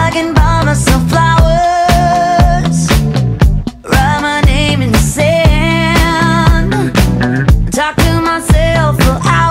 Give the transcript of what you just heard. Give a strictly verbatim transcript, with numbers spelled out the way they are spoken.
I can buy myself flowers, write my name in the sand, talk to myself for hours.